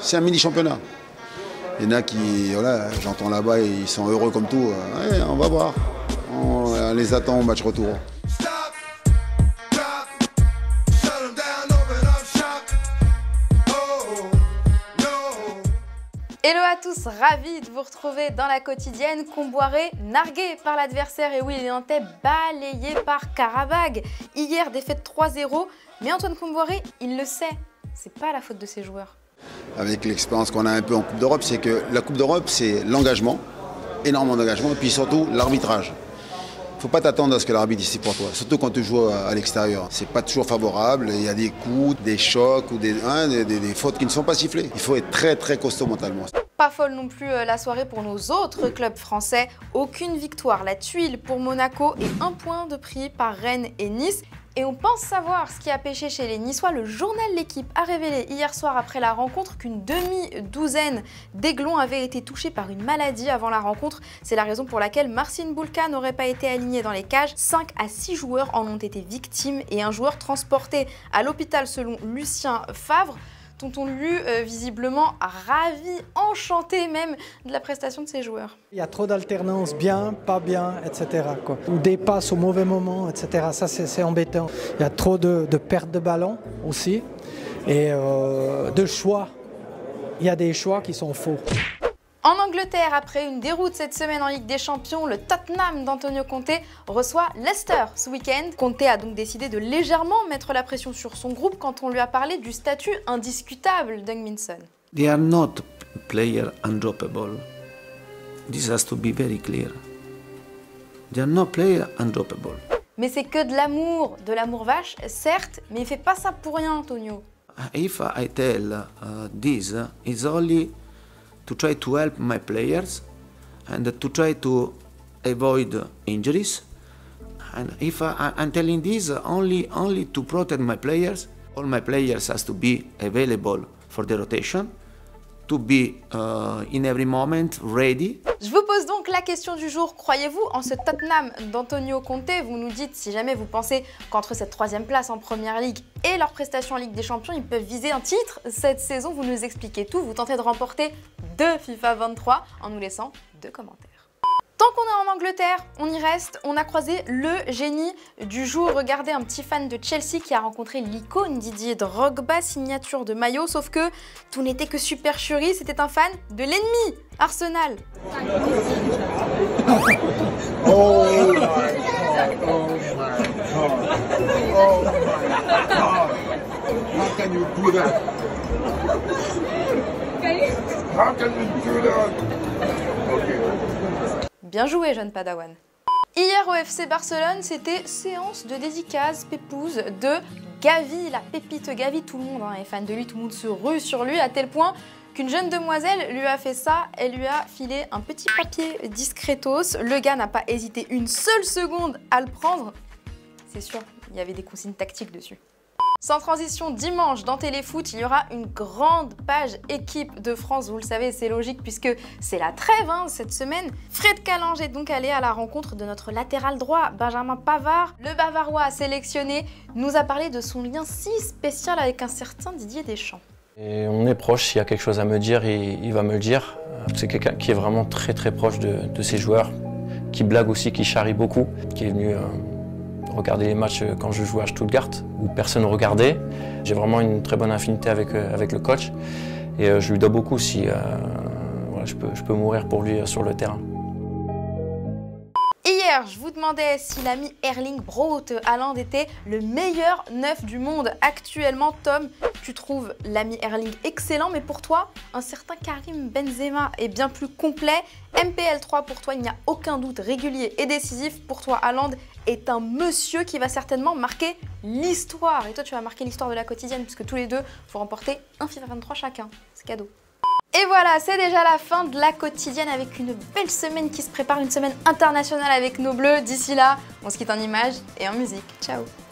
C'est un mini-championnat. Il y en a qui, voilà, j'entends là-bas, ils sont heureux comme tout. Ouais, on va voir. On les attend au match retour. Hello à tous, ravi de vous retrouver dans la quotidienne. Comboiré nargué par l'adversaire, et oui, les Nantais balayés par Qarabag. Hier, défaite 3-0, mais Antoine Kombouaré, il le sait, c'est pas la faute de ses joueurs. Avec l'expérience qu'on a un peu en Coupe d'Europe, c'est que la Coupe d'Europe, c'est l'engagement, énormément d'engagement, et puis surtout l'arbitrage. Il ne faut pas t'attendre à ce que l'arbitre ici pour toi, surtout quand tu joues à l'extérieur. C'est pas toujours favorable, il y a des coups, des chocs ou des fautes qui ne sont pas sifflées. Il faut être très très costaud mentalement. Pas folle non plus la soirée pour nos autres clubs français. Aucune victoire, la tuile pour Monaco et 1 point de prix par Rennes et Nice. Et on pense savoir ce qui a pêché chez les Niçois. Le journal L'Équipe a révélé hier soir après la rencontre qu'une demi-douzaine d'Aiglons avaient été touchés par une maladie avant la rencontre. C'est la raison pour laquelle Marcin Bulka n'aurait pas été aligné dans les cages. 5 à 6 joueurs en ont été victimes et un joueur transporté à l'hôpital selon Lucien Favre. Tonton Lu, visiblement ravi, enchanté même de la prestation de ses joueurs. Il y a trop d'alternance, bien, pas bien, etc. quoi. Ou des passes au mauvais moment, etc. Ça, c'est embêtant. Il y a trop de pertes de ballon aussi et de choix. Il y a des choix qui sont faux. En Angleterre, après une déroute cette semaine en Ligue des Champions, le Tottenham d'Antonio Conte reçoit Leicester ce week-end. Conte a donc décidé de légèrement mettre la pression sur son groupe quand on lui a parlé du statut indiscutable d'Heung-min Son. They are not players undroppable. This has to be very clear. They are not players undroppable. Mais c'est que de l'amour vache, certes, mais il fait pas ça pour rien, Antonio. If I tell this, it's only to try to help my players and to try to avoid injuries. And if I'm telling this only to protect my players, all my players has to be available for the rotation, to be in every moment ready. Je vous pose donc la question du jour. Croyez-vous en ce Tottenham d'Antonio Conte? Vous nous dites si jamais vous pensez qu'entre cette 3e place en Première Ligue et leur prestation en Ligue des Champions, ils peuvent viser un titre cette saison. Vous nous expliquez tout. Vous tentez de remporter 2 FIFA 23 en nous laissant 2 commentaires. Tant qu'on est en Angleterre, on y reste. On a croisé le génie du jour. Regardez, un petit fan de Chelsea qui a rencontré l'icône Didier Drogba, signature de maillot. Sauf que tout n'était que supercherie, c'était un fan de l'ennemi, Arsenal. Oh my God, oh my God, oh my God. How can you do that? How can you do that? Okay. Bien joué, jeune Padawan. Hier au FC Barcelone, c'était séance de dédicace pépouze de Gavi, la pépite Gavi. Tout le monde est fan de lui, tout le monde se rue sur lui, à tel point qu'une jeune demoiselle lui a fait ça. Elle lui a filé un petit papier discretos. Le gars n'a pas hésité une seule seconde à le prendre. C'est sûr, il y avait des consignes tactiques dessus. Sans transition, dimanche dans Téléfoot, il y aura une grande page équipe de France. Vous le savez, c'est logique puisque c'est la trêve cette semaine. Fred Calange est donc allé à la rencontre de notre latéral droit, Benjamin Pavard. Le Bavarois sélectionné nous a parlé de son lien si spécial avec un certain Didier Deschamps. Et on est proche, s'il y a quelque chose à me dire, il va me le dire. C'est quelqu'un qui est vraiment très très proche de ses joueurs, qui blague aussi, qui charrie beaucoup, qui est venu regarder les matchs quand je jouais à Stuttgart, où personne ne regardait. J'ai vraiment une très bonne affinité avec le coach et je lui dois beaucoup si voilà, je peux mourir pour lui sur le terrain. Hier, je vous demandais si l'ami Erling Braut Haaland était le meilleur neuf du monde actuellement. Tom, tu trouves l'ami Erling excellent, mais pour toi, un certain Karim Benzema est bien plus complet. MPL3 pour toi, il n'y a aucun doute, régulier et décisif. Pour toi, Haaland est un monsieur qui va certainement marquer l'histoire. Et toi, tu vas marquer l'histoire de la quotidienne, puisque tous les deux, il faut remporter un FIFA 23 chacun. C'est cadeau. Et voilà, c'est déjà la fin de la quotidienne avec une belle semaine qui se prépare, une semaine internationale avec nos bleus. D'ici là, on se quitte en images et en musique. Ciao!